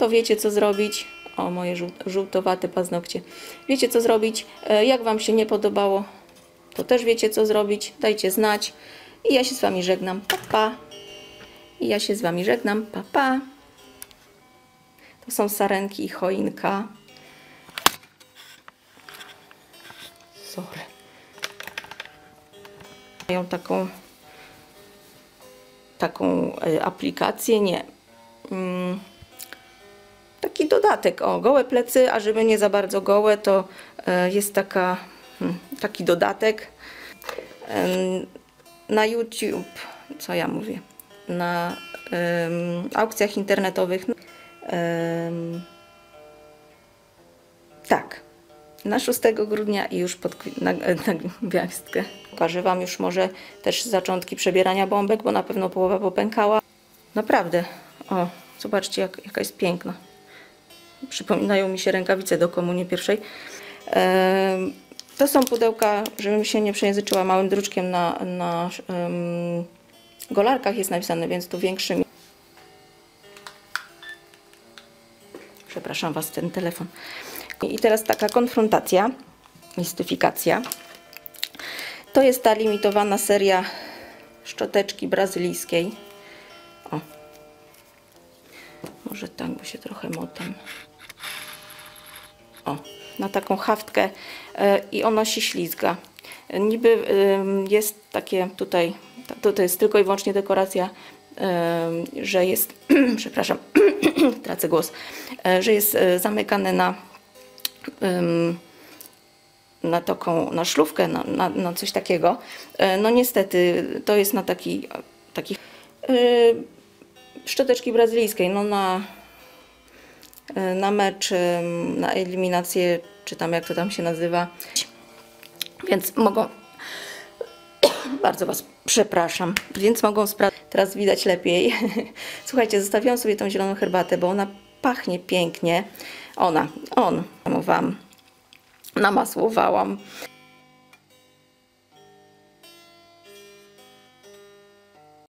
to wiecie co zrobić. O, moje żółtowate paznokcie. Wiecie co zrobić. Jak Wam się nie podobało, to też wiecie co zrobić. Dajcie znać. I ja się z Wami żegnam. Pa, pa. I ja się z Wami żegnam. Pa, pa. To są sarenki i choinka. Sorry. Mają taką aplikację, nie. Taki dodatek, o, gołe plecy, a żeby nie za bardzo gołe, to jest taki dodatek na YouTube, co ja mówię, na aukcjach internetowych. Tak, na 6 grudnia i już na gwiazdkę. Pokażę Wam już może też zaczątki przebierania bombek, bo na pewno połowa popękała. Naprawdę, o, zobaczcie jaka jest piękna. Przypominają mi się rękawice do komunii pierwszej. To są pudełka, żebym się nie przejęzyczyła, małym druczkiem na golarkach jest napisane, więc tu większym. Przepraszam Was, ten telefon. I teraz taka konfrontacja, mistyfikacja. To jest ta limitowana seria szczoteczki brazylijskiej. O. Może tak, bo się trochę motam. O, na taką haftkę i ona się ślizga. Niby jest takie tutaj, to jest tylko i wyłącznie dekoracja, że jest, przepraszam, tracę głos, że jest zamykane na szlufkę, na coś takiego. No niestety to jest na taki szczoteczki brazylijskiej, no na mecz, na eliminację, czy tam jak to tam się nazywa. Więc mogą, bardzo Was przepraszam, więc mogą teraz widać lepiej. Słuchajcie, zostawiłam sobie tą zieloną herbatę, bo ona pachnie pięknie. Wam namasłowałam.